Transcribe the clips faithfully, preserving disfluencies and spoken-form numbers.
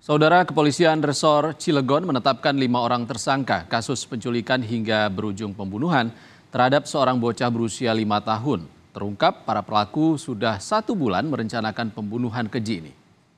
Saudara, Kepolisian Resor Cilegon menetapkan lima orang tersangka kasus penculikan hingga berujung pembunuhan terhadap seorang bocah berusia lima tahun. Terungkap para pelaku sudah satu bulan merencanakan pembunuhan keji ini.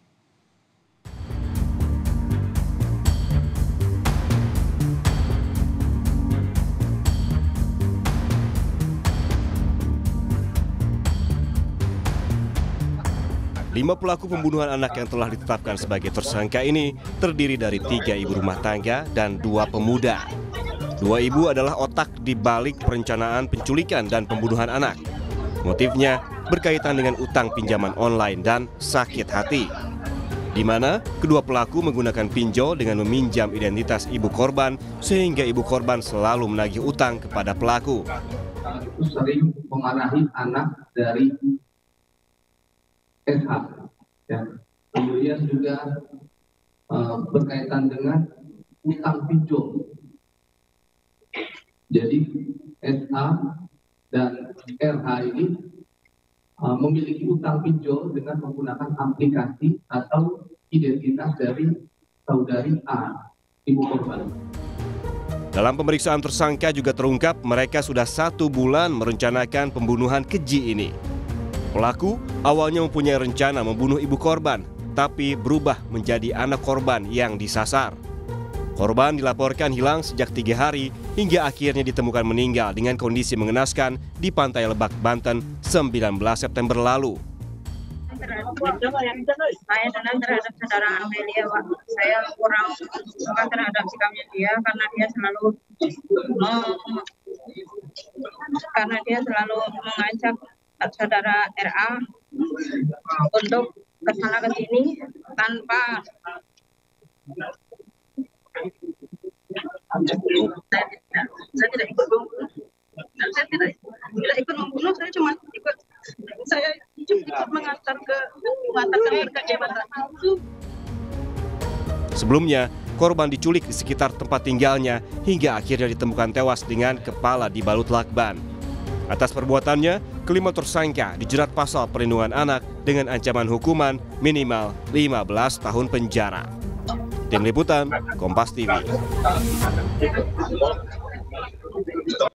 Lima pelaku pembunuhan anak yang telah ditetapkan sebagai tersangka ini terdiri dari tiga ibu rumah tangga dan dua pemuda. Dua ibu adalah otak di balik perencanaan penculikan dan pembunuhan anak. Motifnya berkaitan dengan utang pinjaman online dan sakit hati, di mana kedua pelaku menggunakan pinjol dengan meminjam identitas ibu korban sehingga ibu korban selalu menagih utang kepada pelaku. Itu sering memarahi anak dari S H, ya. Kemudian juga uh, berkaitan dengan utang pinjol. Jadi S H dan R H ini uh, memiliki utang pinjol dengan menggunakan aplikasi atau identitas dari saudari A, ibu korban. Dalam pemeriksaan tersangka juga terungkap mereka sudah satu bulan merencanakan pembunuhan keji ini. Pelaku awalnya mempunyai rencana membunuh ibu korban, tapi berubah menjadi anak korban yang disasar. Korban dilaporkan hilang sejak tiga hari hingga akhirnya ditemukan meninggal dengan kondisi mengenaskan di Pantai Lebak, Banten, sembilan belas September lalu. Saya dan terhadap saudara Amelia, Pak. Saya kurang suka terhadap sikapnya dia karena dia selalu oh, karena dia selalu mengajak saudara R A untuk ke sana ke sini tanpa saya tidak, saya tidak ikut membunuh. Saya tidak, tidak ikut membunuh, saya cuma ikut saya ikut mengantar ke mengantar ke jabatan. Sebelumnya, korban diculik di sekitar tempat tinggalnya hingga akhirnya ditemukan tewas dengan kepala dibalut lakban. Atas perbuatannya, kelima tersangka dijerat pasal perlindungan anak dengan ancaman hukuman minimal lima belas tahun penjara. Tim Liputan, Kompas T V.